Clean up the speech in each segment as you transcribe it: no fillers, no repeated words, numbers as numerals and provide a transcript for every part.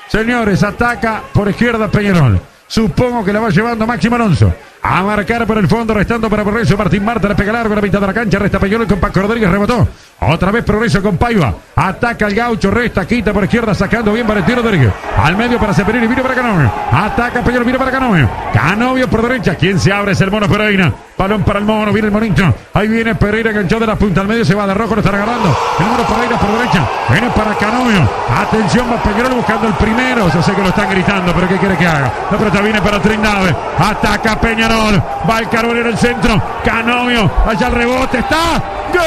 Señores, ataca por izquierda Peñarol. Supongo que la va llevando Máximo Alonso. A marcar por el fondo, restando para Progreso. Martín Marta le pega largo a la mitad de la cancha. Resta Peñarol con Paco Rodríguez, rebotó. Otra vez Progreso con Paiva. Ataca el Gaucho, resta, quita por izquierda, sacando bien Valentín Rodríguez. Al medio para Ceperini, vino para Canovio. Ataca Peñarol, vino para Canovio. Canovio por derecha. Quien se abre es el Mono Pereira. Balón para el Mono, viene el Monito. Ahí viene Pereira, enganchado de la punta al medio, se va de rojo, lo está agarrando. El Mono Pereira por derecha. Viene para Canovio. Atención, va Peñarol buscando el primero. Yo sé que lo están gritando, pero ¿qué quiere que haga? La pelota viene para Trindade. Ataca Peñarol. Va el Canovio en el centro. Canovio. Allá el rebote. Está. ¡Gol!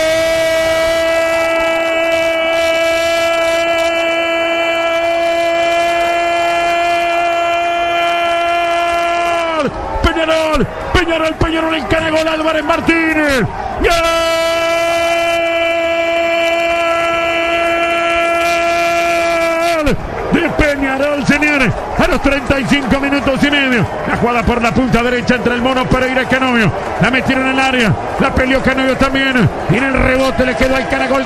Peñarol encara gol Álvarez Martínez. ¡Gol! De Peñarol, señores, a los 35 minutos y medio. La jugada por la punta derecha entre el Mono Pereira y Canovio. La metieron en el área, la peleó Canovio también. Y en el rebote le quedó al Canagol.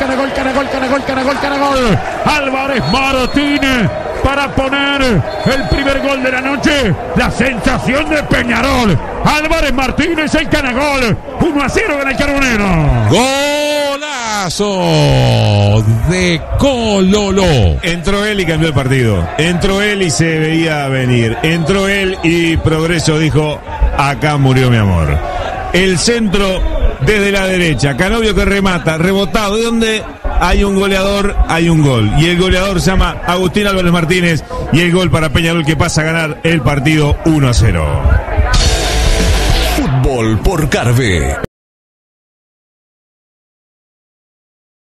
Álvarez Martínez para poner el primer gol de la noche. La sensación de Peñarol. Álvarez Martínez, el Canagol. 1-0 gana el Carbonero. Golazo de Cololo. Entró él y cambió el partido. Entró él y se veía venir. Entró él y Progreso dijo: acá murió mi amor. El centro desde la derecha. Canovio que remata, rebotado. ¿De dónde hay un goleador? Hay un gol. Y el goleador se llama Agustín Álvarez Martínez. Y el gol para Peñarol, que pasa a ganar el partido 1-0. Fútbol por Carve.